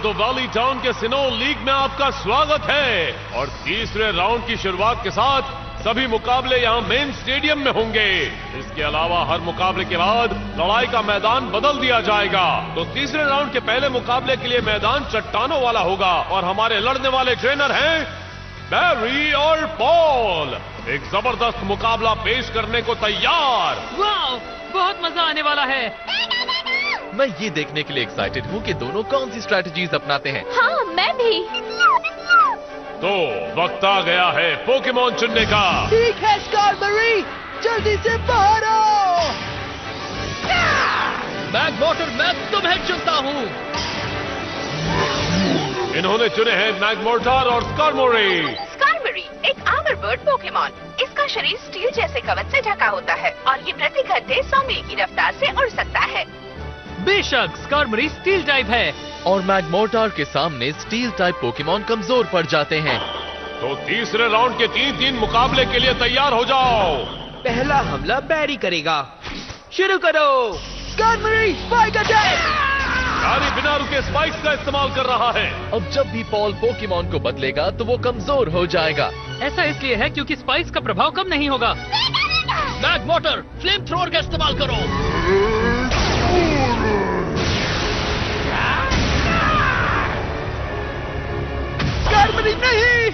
Of the valley town के Sinnoh league में आपका स्वागत है। और तीसरे राउंड की शुरुआत के साथ सभी मुकाबले यहाँ मेन स्टेडियम में होंगे। इसके अलावा हर मुकाबले के बाद लड़ाई का मैदान बदल दिया जाएगा। तो तीसरे राउंड के पहले मुकाबले के लिए मैदान चट्टानों वाला होगा और हमारे लड़ने वाले ट्रेनर हैं बैरी और पॉल। एक जबरदस्त मुकाबला पेश करने को तैयार। वाह, बहुत मजा आने वाला है। मैं ये देखने के लिए एक्साइटेड हूँ कि दोनों कौन सी स्ट्रैटेजीज अपनाते हैं। हाँ, मैं भी। तो वक्त आ गया है पोकेमॉन चुनने का। ठीक है स्कारबरी, जल्दी से बाहर आओ। मैगमॉर्टर, मैं तुम्हें चुनता हूँ। इन्होंने चुने हैं मैगमॉर्टार और स्कारमोरी। स्कारबरी एक आर्मर बर्ड पोकेमॉन। इसका शरीर स्टील जैसे कवच से ढका होता है और ये प्रति घंटे 100 मील की रफ्तार से उड़ सकता है। बेशक स्कारमरी स्टील टाइप है और मैगमॉर्टार के सामने स्टील टाइप पोकेमॉन कमजोर पड़ जाते हैं। तो तीसरे राउंड के 3-3 मुकाबले के लिए तैयार हो जाओ। पहला हमला बैरी करेगा। शुरू करो। स्कारबरी स्पाइक अटैक। बैरी बिना रुके स्पाइक्स का इस्तेमाल कर रहा है। अब जब भी पॉल पोकेमॉन को बदलेगा तो वो कमजोर हो जाएगा। ऐसा इसलिए है क्योंकि स्पाइक्स का प्रभाव कम नहीं होगा। मैगमॉर्टर, फ्लेम थ्रोअर का इस्तेमाल करो। स्कारबरी नहीं।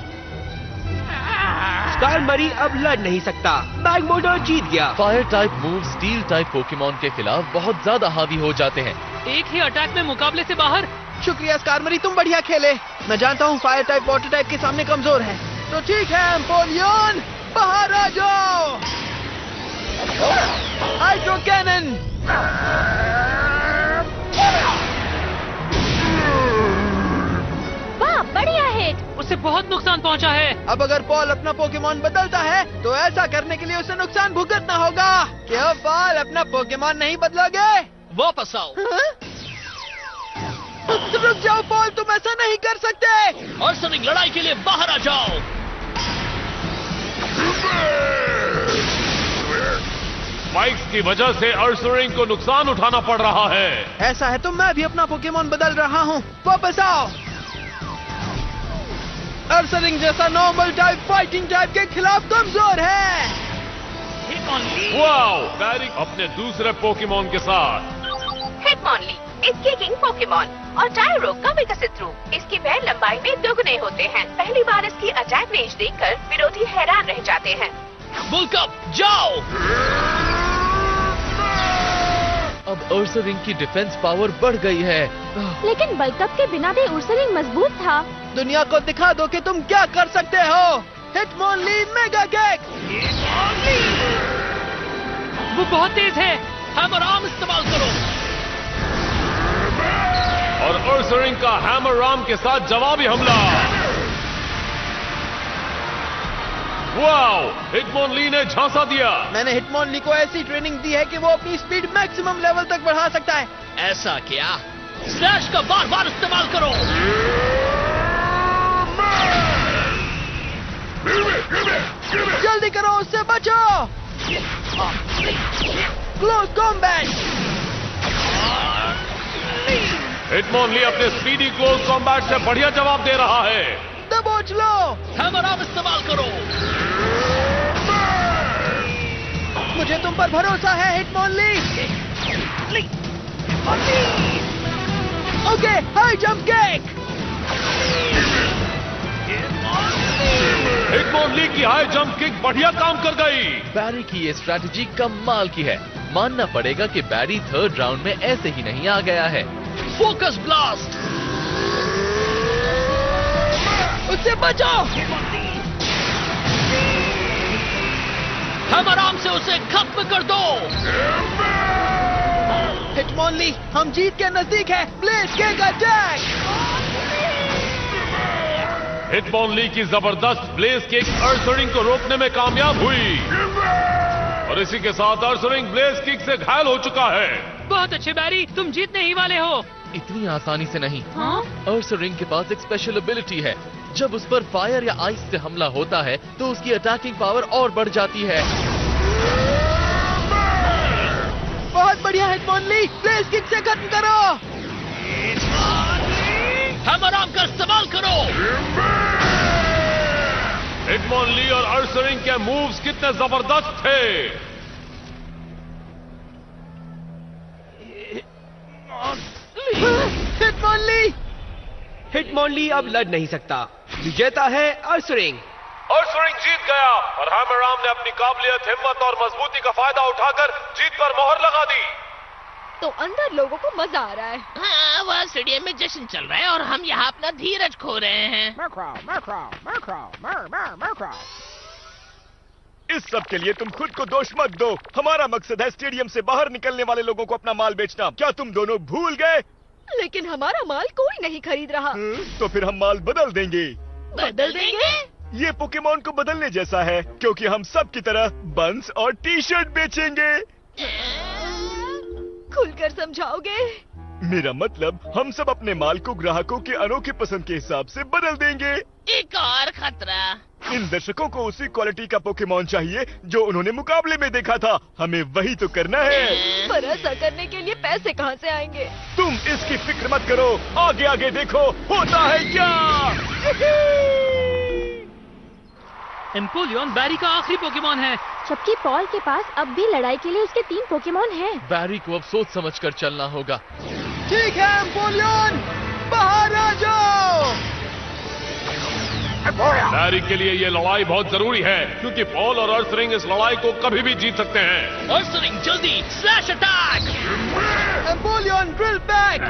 स्कारबरी अब लड़ नहीं सकता। मैगमॉर्टार जीत गया। Fire type move steel type Pokemon के खिलाफ बहुत ज्यादा हावी हो जाते हैं। एक ही अटैक में मुकाबले से बाहर। शुक्रिया स्कारबरी, तुम बढ़िया खेले। मैं जानता हूँ फायर टाइप वाटर टाइप के सामने कमजोर है। तो ठीक है एम्पोलियन, बाहर आ जाओ। Hydro cannon. वाह, बढ़िया हिट। उसे बहुत नुकसान पहुंचा है। अब अगर पॉल अपना पोकेमॉन बदलता है तो ऐसा करने के लिए उसे नुकसान भुगतना होगा। क्या पॉल अपना पोकेमॉन नहीं बदलोगे? वापस आओ। रुक जाओ पॉल, तुम ऐसा नहीं कर सकते। और सनिक लड़ाई के लिए बाहर आ जाओ। स्पाइक्स की वजह से अर्सुरिंग को नुकसान उठाना पड़ रहा है। ऐसा है तो मैं भी अपना पोकेमॉन बदल रहा हूँ। वापस आओ। अर्सरिंग जैसा नॉर्मल टाइप फाइटिंग टाइप के खिलाफ कमजोर है। वाओ, बैरी अपने दूसरे पोकेमॉन के साथ। हिटमॉनली इसके किंग पोकेमॉन और टायरोक का विकसित रूप। इसके पैर लंबाई में दोगुने होते हैं। पहली बार इसकी अटैक रेंज देखकर विरोधी हैरान रह जाते हैं। बुलकप, जाओ। अब अर्सरिंग की डिफेंस पावर बढ़ गई है। लेकिन बल्कअप के बिना भी उर्सरिंग मजबूत था। दुनिया को दिखा दो कि तुम क्या कर सकते हो। Hitmonlee mega kick. वो बहुत तेज है। हैमर आर्म इस्तेमाल करो। और अर्सरिंग का हैमर आर्म के साथ जवाबी हमला। वाओ, हिटमॉनली ने झांसा दिया। मैंने हिटमॉनली को ऐसी ट्रेनिंग दी है कि वो अपनी स्पीड मैक्सिमम लेवल तक बढ़ा सकता है। ऐसा क्या? स्लैश का बार बार इस्तेमाल करो। जल्दी करो, उससे बचो। Close combat. हिटमॉनली अपने स्पीडी क्लोज कॉम्बैट से बढ़िया जवाब दे रहा है। दबोच लो। हैमर आर्म इस्तेमाल करो। मुझे तुम पर भरोसा है Hitmonlee. Okay, high jump kick. Hitmonlee की हाई जंप किक बढ़िया काम कर गई। बैरी की ये स्ट्रैटेजी कमाल की है। मानना पड़ेगा कि बैरी थर्ड राउंड में ऐसे ही नहीं आ गया है। Focus blast. उससे बचो। हैमर आर्म से उसे खत्म कर दो। हिटमॉनली, हम जीत के नजदीक है। Blaze kick attack. हिटमॉनली की जबरदस्त ब्लेज किक अर्सरिंग को रोकने में कामयाब हुई और इसी के साथ अर्सरिंग ब्लेज किक से घायल हो चुका है। बहुत अच्छे बैरी, तुम जीतने ही वाले हो। इतनी आसानी से नहीं। हाँ? अर्सरिंग के पास एक स्पेशल एबिलिटी है। जब उस पर फायर या आइस से हमला होता है तो उसकी अटैकिंग पावर और बढ़ जाती है। बहुत बढ़िया हिटमॉनली, ब्लेज किक से खत्म करो। हैमर-आर्म का इस्तेमाल करो। हिटमॉनली और अर्सरिंग के मूव्स कितने जबरदस्त थे। हिटमॉनली अब लड़ नहीं सकता। विजेता है अर्सरिंग। अर्सरिंग जीत गया और हैमर-आर्म ने अपनी काबिलियत, हिम्मत और मजबूती का फायदा उठाकर जीत पर मोहर लगा दी। तो अंदर लोगों को मजा आ रहा है। हाँ, वह स्टेडियम में जश्न चल रहा है और हम यहाँ अपना धीरज खो रहे हैं। इस सब के लिए तुम खुद को दोष मत दो। हमारा मकसद है स्टेडियम से बाहर निकलने वाले लोगों को अपना माल बेचना। क्या तुम दोनों भूल गए? लेकिन हमारा माल कोई नहीं खरीद रहा। तो फिर हम माल बदल देंगे। बदल देंगे? ये पोकेमॉन को बदलने जैसा है, क्योंकि हम सब की तरह बंस और टी शर्ट बेचेंगे। खुलकर समझाओगे? मेरा मतलब हम सब अपने माल को ग्राहकों के अनोखी पसंद के हिसाब से बदल देंगे। एक और खतरा। इन दर्शकों को उसी क्वालिटी का पोकेमॉन चाहिए जो उन्होंने मुकाबले में देखा था। हमें वही तो करना है। पर ऐसा करने के लिए पैसे कहाँ से आएंगे? तुम इसकी फिक्र मत करो, आगे आगे देखो होता है क्या। एम्पोलियन बैरी का आखिरी पोकेमॉन है। जबकि पॉल के पास अब भी लड़ाई के लिए उसके 3 पोकेमॉन हैं। बैरी को अब सोच समझकर चलना होगा। ठीक है एम्पोलियन, बाहर आ जाओ। बैरी के लिए ये लड़ाई बहुत जरूरी है, क्योंकि पॉल और अर्सरिंग इस लड़ाई को कभी भी जीत सकते हैं। अर्सरिंग जल्दी slash attack. Empoleon drill back.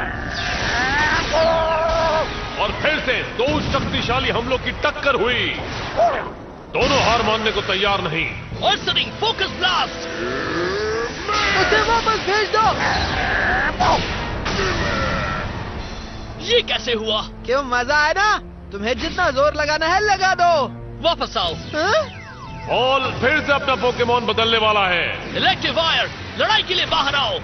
और फिर से 2 शक्तिशाली हमलों की टक्कर हुई। दोनों हार मानने को तैयार नहीं। Ursaring focus blast. उसे वापस भेज दो। ये कैसे हुआ? क्यों, मजा आया ना? तुम्हें जितना जोर लगाना है लगा दो। वापस आओ। पॉल फिर से अपना पोकेमॉन बदलने वाला है। इलेक्ट्रिक वायर, लड़ाई के लिए बाहर आओ।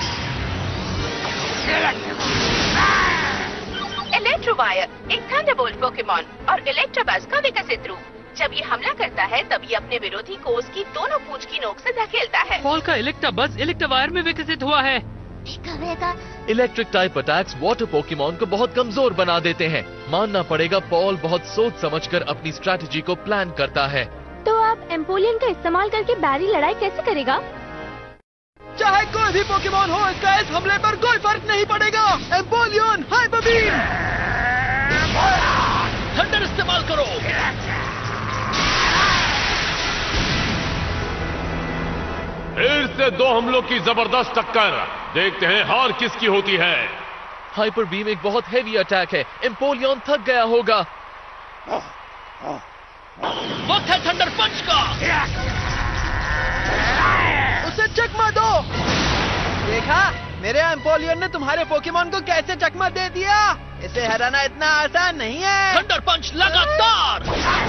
इलेक्ट्रोवायर एक थंडरबोल्ट पोकेमॉन और इलेक्ट्रोबस का विकसित रूप। जब ये हमला करता है तब ये अपने विरोधी को उसकी दोनों पूंछ की नोक से धकेलता है। पॉल का इलेक्ट्रोबस इलेक्ट्रोवायर में विकसित हुआ है। Electric type attacks water Pokemon को बहुत कमजोर बना देते हैं। मानना पड़ेगा पॉल बहुत सोच समझकर अपनी स्ट्रैटेजी को प्लान करता है। तो आप एम्पोलियन का इस्तेमाल करके बैरी लड़ाई कैसे करेगा? चाहे कोई भी पोकेमॉन हो, इसका इस हमले पर कोई फर्क नहीं पड़ेगा। एम्पोलियन हाइपर बीम। थंडर इस्तेमाल करो। फिर से 2 हमलों की जबरदस्त टक्कर। देखते हैं हार किसकी होती है। हाइपर बीम एक बहुत हेवी अटैक है। एम्पोलियन थक गया होगा। वक्त है थंडर पंच का। उसे चकमा दो। देखा, मेरे एम्पोलियन ने तुम्हारे पोकेमॉन को कैसे चकमा दे दिया। इसे हराना इतना आसान नहीं है। थंडर पंच लगातार।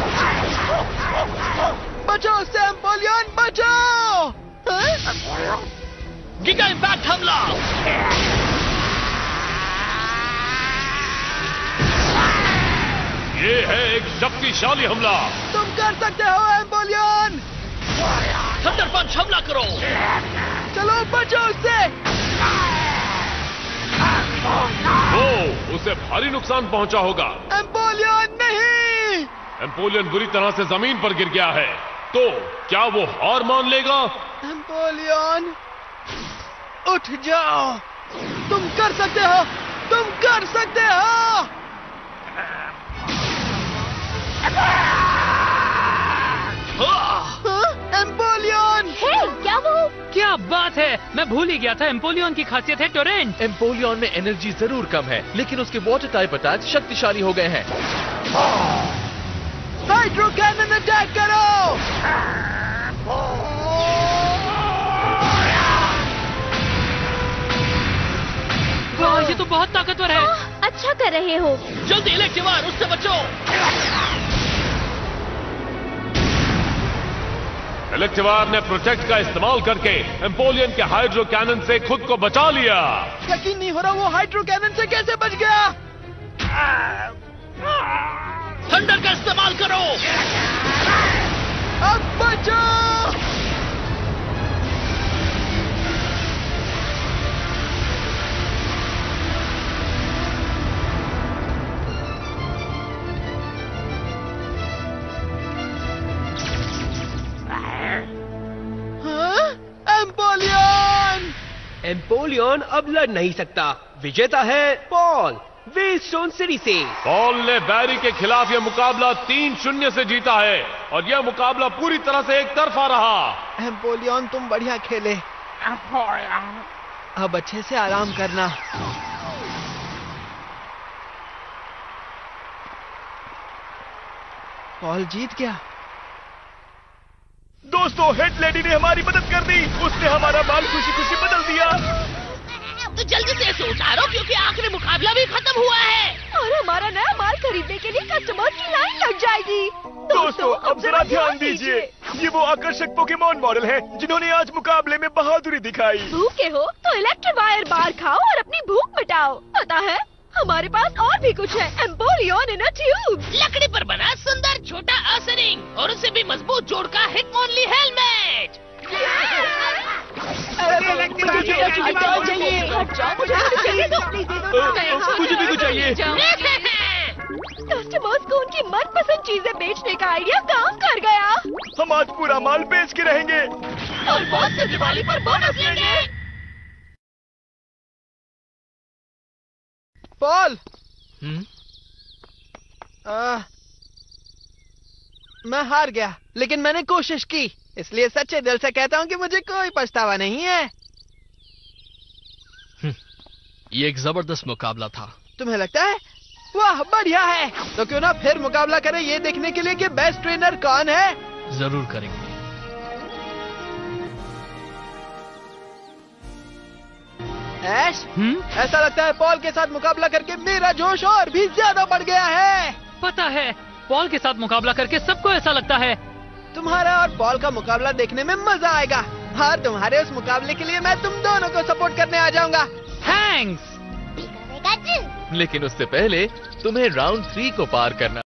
बचो उससे एम्पोलियन, बचो। गिगा इम्पैक्ट हमला। ये है एक शक्तिशाली हमला। तुम कर सकते हो एम्पोलियन। थंडर पंच हमला करो। चलो बचो उससे। उसे भारी नुकसान पहुंचा होगा। एम्पोलियन नहीं। एम्पोलियन बुरी तरह से जमीन पर गिर गया है। तो क्या वो हार मान लेगा? एम्पोलियन उठ जाओ। तुम कर सकते हो, तुम कर सकते हो। एम्पोलियन। हे, क्या वो? क्या बात है, मैं भूल ही गया था एम्पोलियन की खासियत है टोरेंट। एम्पोलियन में एनर्जी जरूर कम है, लेकिन उसके वाटर टाइप अटैक शक्तिशाली हो गए हैं। हाइड्रो कैनन अटैक करो। वाह, ये तो बहुत ताकतवर है। अच्छा कर रहे हो। जल्दी इलेक्ट्रिक वायर, उससे बचो। इलेक्ट्रोवायर ने प्रोटेक्ट का इस्तेमाल करके एम्पोलियन के हाइड्रो कैनन से खुद को बचा लिया। यकीन नहीं हो रहा वो हाइड्रो कैनन से कैसे बच गया। थंडर का इस्तेमाल करो। अब बचो। एम्पोलियन अब लड़ नहीं सकता। विजेता है पॉल वेस्टोन सिटी से। पॉल ने बैरी के खिलाफ यह मुकाबला 3-0 से जीता है और यह मुकाबला पूरी तरह से एक तरफा रहा। एम्पोलियन तुम बढ़िया खेले, अब अच्छे से आराम करना। पॉल जीत गया। दोस्तों, हेड लेडी ने हमारी मदद कर दी। उसने हमारा माल खुशी खुशी बदल दिया। तो जल्दी से इसे उतारो क्योंकि आखिरी मुकाबला भी खत्म हुआ है और हमारा नया माल खरीदने के लिए कस्टमर की लाइन लग जाएगी। दोस्तों, अब जरा ध्यान दीजिए। ये वो आकर्षक पोकेमॉन मॉडल हैं जिन्होंने आज मुकाबले में बहादुरी दिखाई। भूखे हो तो इलेक्ट्रीवायर बार खाओ और अपनी भूख मिटाओ। पता है, हमारे पास और भी कुछ है। एम्पोलियन इन अ ट्यूब, लकड़ी पर बना सुंदर छोटा असरिंग और उसे भी मजबूत जोड़ का हिटमोनली हेलमेट। मुझे भी कुछ चाहिए। कस्टमर्स को उनकी मनपसंद चीजें बेचने का आइडिया काम कर गया। हम आज पूरा माल बेच के रहेंगे और बहुत से दिवाली पर बोनस लेंगे। पॉल, मैं हार गया, लेकिन मैंने कोशिश की, इसलिए सच्चे दिल से कहता हूँ कि मुझे कोई पछतावा नहीं है। ये एक जबरदस्त मुकाबला था। तुम्हें लगता है? वाह, बढ़िया है। तो क्यों ना फिर मुकाबला करें ये देखने के लिए कि बेस्ट ट्रेनर कौन है। जरूर करेंगे। ऐश, ऐसा लगता है पॉल के साथ मुकाबला करके मेरा जोश और भी ज्यादा बढ़ गया है। पता है, पॉल के साथ मुकाबला करके सबको ऐसा लगता है। तुम्हारा और पॉल का मुकाबला देखने में मजा आएगा। हाँ, तुम्हारे उस मुकाबले के लिए मैं तुम दोनों को सपोर्ट करने आ जाऊंगा। थैंक्स। लेकिन उससे पहले तुम्हें राउंड 3 को पार करना